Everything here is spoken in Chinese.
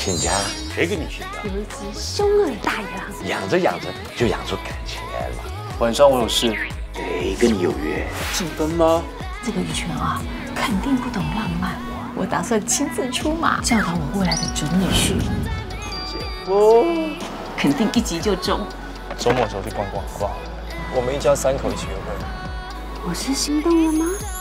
亲家，谁给你亲的？ 有一只凶恶的大野狼， 养着养着就养出感情来了。 晚上我有事， 谁跟你有约？ 进分吗？ 这个玉泉啊，肯定不懂浪漫。我打算亲自出马，教导我未来的准女婿。 姐夫， 肯定一击就中。 周末的时候去逛逛好不好？我们一家3口一起约会。 我是心动了吗？